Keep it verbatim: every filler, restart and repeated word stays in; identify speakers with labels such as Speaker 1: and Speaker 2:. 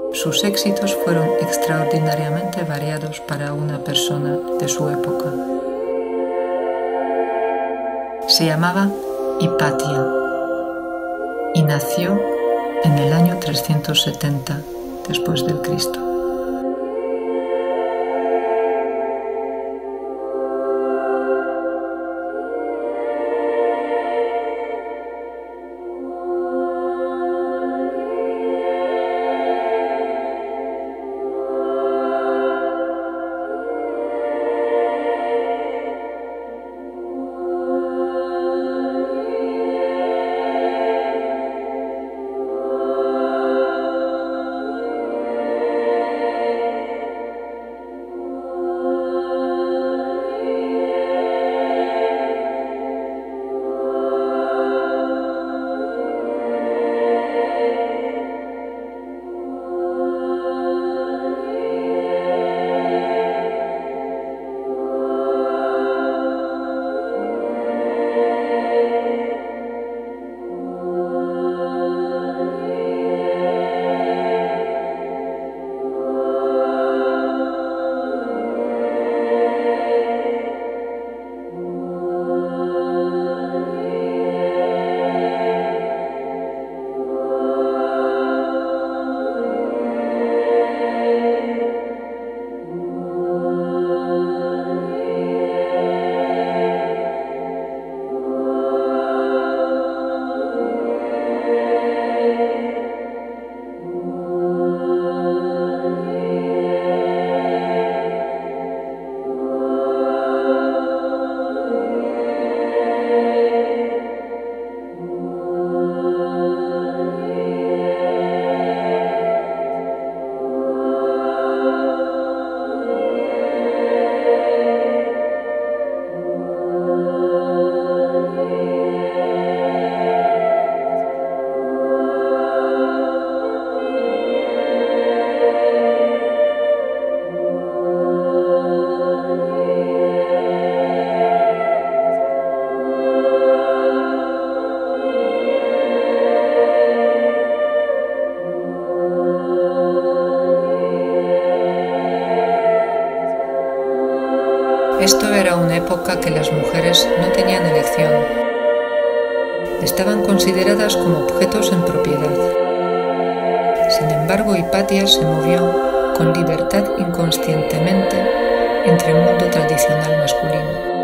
Speaker 1: Sus éxitos fueron extraordinariamente variados para una persona de su época. Se llamaba Hipatia y nació en el año trescientos setenta después del Cristo. Esto era una época que las mujeres no tenían elección. Estaban consideradas como objetos en propiedad. Sin embargo, Hipatia se movió con libertad inconscientemente entre el mundo tradicional masculino.